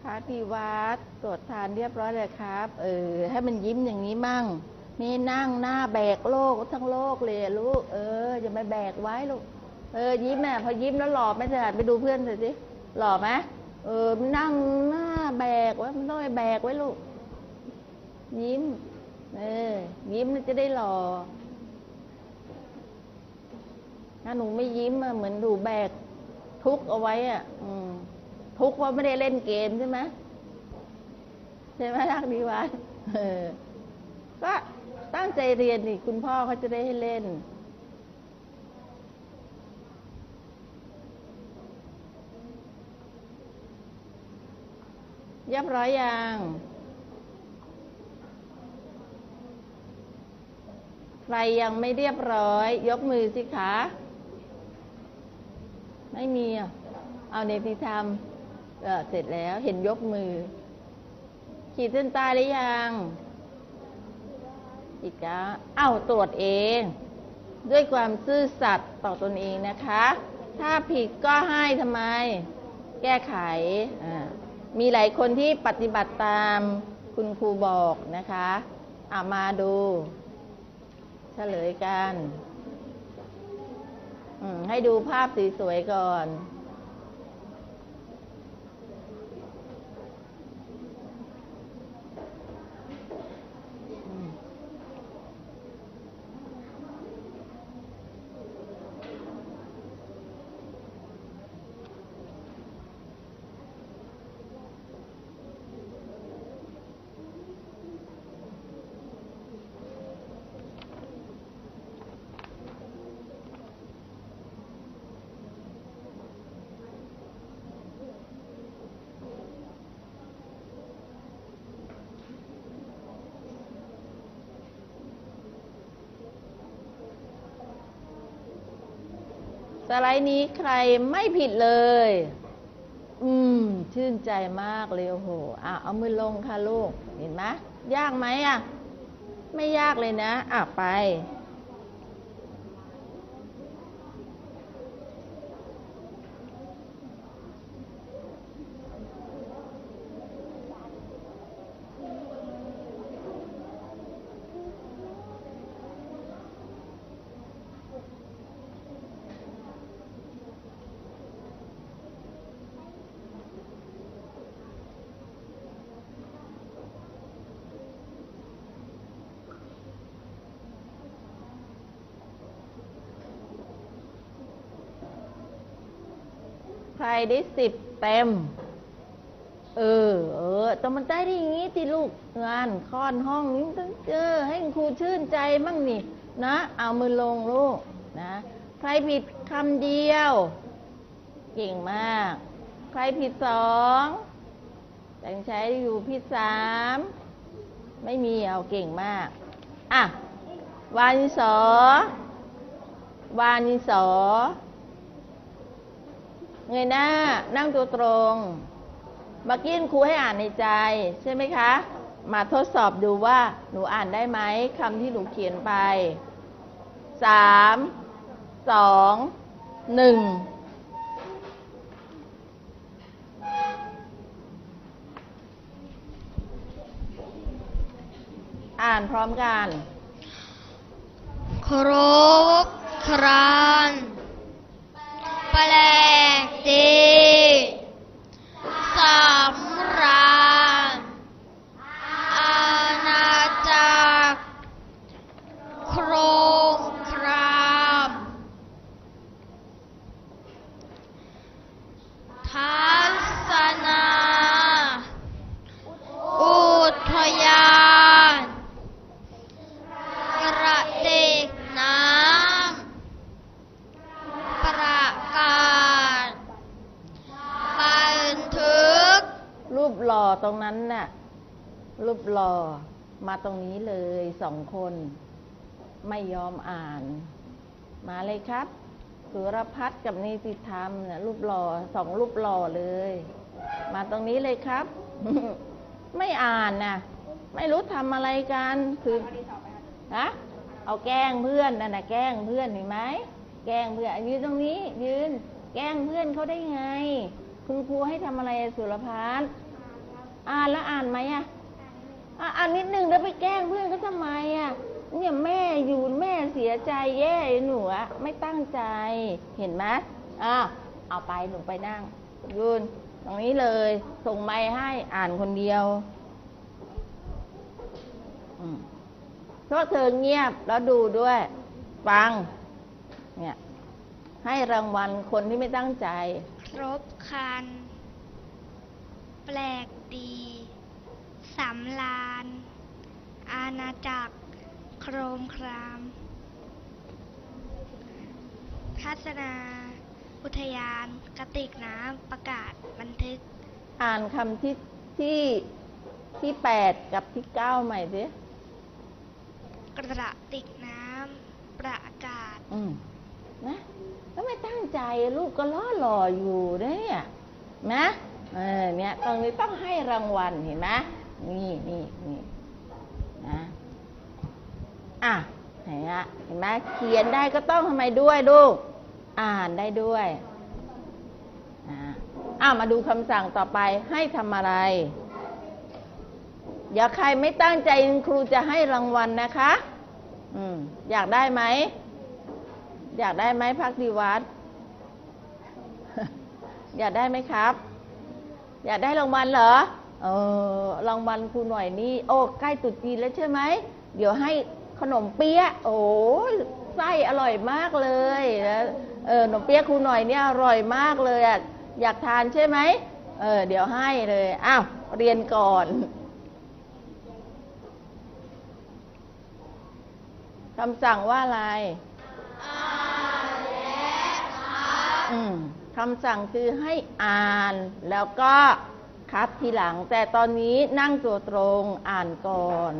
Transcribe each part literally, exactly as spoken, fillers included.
พักที่วัดตรวจทานเรียบร้อยเลยครับเออให้มันยิ้มอย่างนี้มั่งไม่นั่งหน้าแบกโลกทั้งโลกเลยลูกเอออย่ามาแบกไว้ลูกเออยิ้มแม่พอยิ้มแล้วหล่อไหมเธอไปดูเพื่อนเธอสิหล่อไหมเออนั่งหน้าแบกไว้มันต้องไปแบกไว้ลูกยิ้มเออยิ้มจะได้หล่อถ้าหนูไม่ยิ้มอะเหมือนหนูแบกทุกข์เอาไว้อ่ะอืมทุกข์เพราะไม่ได้เล่นเกมใช่ไหมใช่ไหมรักดีวะเออก็ตั้งใจเรียนนี่คุณพ่อเขาจะได้ให้เล่นเรียบร้อยยังใครยังไม่เรียบร้อยยกมือสิคะไม่มีอ่ะเอาเนติธรรมเออเสร็จแล้วเห็นยกมือขีดเส้นใต้หรือยังอีกแล้วเอ้าตรวจเองด้วยความซื่อสัตย์ต่อตนเองนะคะถ้าผิดก็ให้ทำไมแก้ไขอ่ามีหลายคนที่ปฏิบัติตามคุณครูบอกนะคะอ่ามาดูเฉลยกันให้ดูภาพสีสวยก่อนสไลด์นี้ใครไม่ผิดเลยอืมชื่นใจมากเลยโอ้โหอ่ะเอามือลงค่ะลูกเห็นไหมยากไหมอ่ะไม่ยากเลยนะอ่ะไปใครได้สิบเต็มเออเออแต่มันได้ได้อย่างงี้ที่ลูกงานค่อนห้องนี้ต้องเจอให้ครูชื่นใจมั่งนี่นะเอามือลงลูกนะใครผิดคำเดียวเก่งมากใครผิดสองแต่งใช้อยู่ผิดสามไม่มีเอาเก่งมากอ่ะวันสอวันสอเงยหน้านั่งตัวตรงเมื่อกี้ครูให้อ่านในใจใช่ไหมคะมาทดสอบดูว่าหนูอ่านได้ไหมคำที่หนูเขียนไปสามสองหนึ่งอ่านพร้อมกันครบครันแปลกดีสำราญอาณาจักรโครงครามทัศนาอุทยานกระติกน้ำประกาศบันทึกรูปหล่อตรงนั้นน่ะรูปหล่อมาตรงนี้เลยสองคนไม่ยอมอ่านมาเลยครับสุรพัฒน์กับนิติธรรมเนี่ยรูปหล่อสองรูปหล่อเลยมาตรงนี้เลยครับ ไม่อ่านน่ะไม่รู้ทำอะไรกันคือฮะเอาแกล้งเพื่อนนั่นน่ะแกล้งเพื่อนเห็นไหมแกล้งเพื่อนยืนตรงนี้ยืนแกล้งเพื่อนเขาได้ไงคุณครูให้ทำอะไรสุรพัฒน์อ่านแล้วอ่านไหมอ่ะอ่ะอ่านนิดนึงแล้วไปแกล้งเพื่อนก็ทำไมอ่ะเนี่ยแม่อยู่แม่เสียใจแย่หนูอะไม่ตั้งใจเห็นไหมอ่ะเอาไปหนูไปนั่งยืนตรงนี้เลยส่งไมค์ให้อ่านคนเดียวอืมพวกเธอเงียบแล้วดูด้วยฟังเนี่ยให้รางวัลคนที่ไม่ตั้งใจครบครัน แปลกดีสำราญอาณาจักรโครมครามทัศนา อุทยาน กระติกน้ำ ประกาศบันทึกอ่านคำที่ที่ที่แปดกับที่เก้าใหม่สิกระติกน้ำ ประกาศอืมนะก็ไม่ตั้งใจลูกก็ล้อหล่ออยู่เนี่ยนะเออเนี่ยตรงนี้ต้องให้รางวัลเห็นไหมนี่นี่นี่นะอ่ะเห็นไหมเห็นไหมเขียนได้ก็ต้องทำไมด้วยลูกอ่านได้ด้วยอ่าอ่ะมาดูคำสั่งต่อไปให้ทำอะไรอย่าใครไม่ตั้งใจครูจะให้รางวัลนะคะอืมอยากได้ไหมอยากได้ไหมพักดีวัด อยากได้ไหมครับ อยากได้รางวัลเหรอเออรางวัลครูหน่อยนี่โอ้ใกล้ตรุษจีนแล้วใช่ไหมเดี๋ยวให้ขนมเปี๊ยะโอ้ไส้อร่อยมากเลยนะเออขนมเปี๊ยะครูหน่อยเนี่ยอร่อยมากเลยอ่ะอยากทานใช่ไหมเออเดี๋ยวให้เลยอ้าวเรียนก่อนคำสั่งว่าอะไรอ่านและครับอืมคำสั่งคือให้อ่านแล้วก็ครับทีหลังแต่ตอนนี้นั่งตัวตรงอ่านก่อน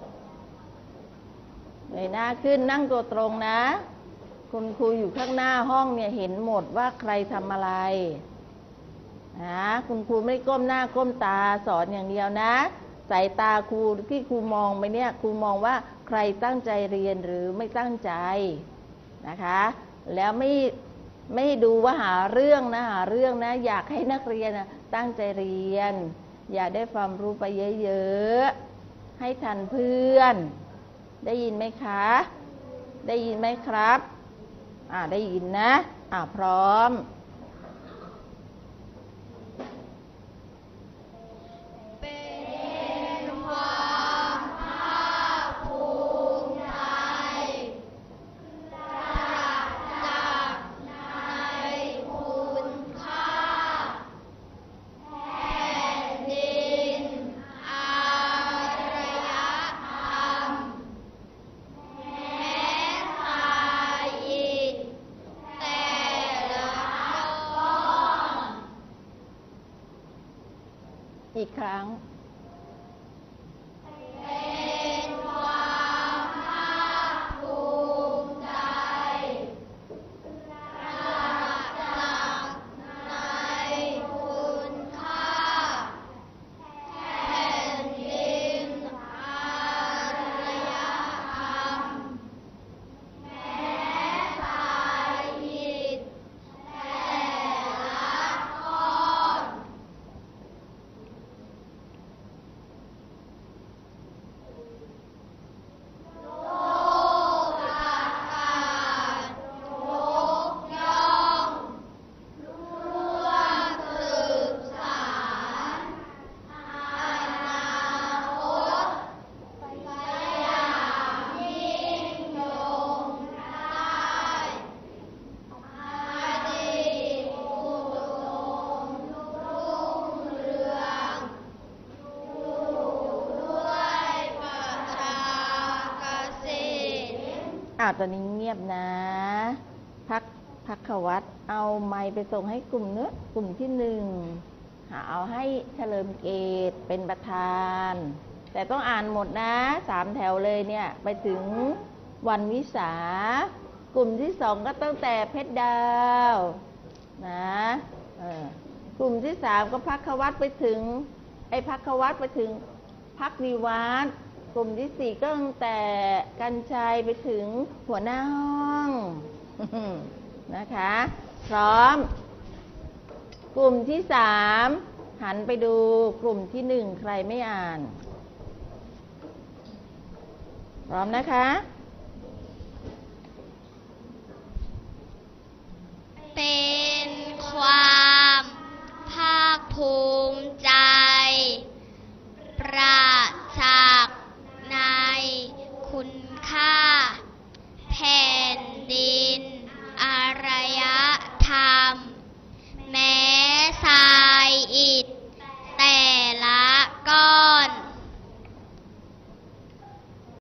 เงยหน้าขึ้นนั่งตัวตรงนะคุณครูอยู่ข้างหน้าห้องเนี่ยเห็นหมดว่าใครทำอะไรนะคุณครูไม่ก้มหน้าก้มตาสอนอย่างเดียวนะสายตาครูที่ครูมองไปเนี่ยครูมองว่าใครตั้งใจเรียนหรือไม่ตั้งใจนะคะแล้วไม่ไม่ดูว่าหาเรื่องนะหาเรื่องนะอยากให้นักเรียนนะตั้งใจเรียนอย่าได้ความรู้ไปเยอะๆให้ทันเพื่อนได้ยินไหมคะได้ยินไหมครับอ่าได้ยินนะอ่าพร้อมเป็นความภาคภูมิใจตระหนักในคุณค่าแผ่นดินอารยธรรมแม้ทายอิฐแต่ละก้อนอีกครั้งเป็นความภาคภูมิใจตระหนักในคุณค่าแผ่นดินอารยธรรมแม้ทรายอิฐแต่ละก้อนโลกอากาศยกย่องร่วมสืบสานอนาคตไปอย่างยิ่งยงได้อดีตอุดมรุ่งเรืองอยู่ด้วยประชากสิทธิ์อ่าตอนนี้เงียบนะพักพักขวัตเอาไมค์ไปส่งให้กลุ่มเนื้อกลุ่มที่หนึ่งหาเอาให้เฉลิมเกตเป็นประธานแต่ต้องอ่านหมดนะสามแถวเลยเนี่ยไปถึงวันวิสากลุ่มที่สองก็ตั้งแต่เพชรดาวนะเออกลุ่มที่สามก็พักขวัตไปถึงไอ้พักขวัตไปถึงพักนิวัฒน์กลุ่มที่สี่ก็ตั้งแต่กัญชัยไปถึงหัวหน้าห้อง นะคะพร้อมกลุ่มที่สามหันไปดูกลุ่มที่หนึ่งใครไม่อ่าน พร้อมนะคะ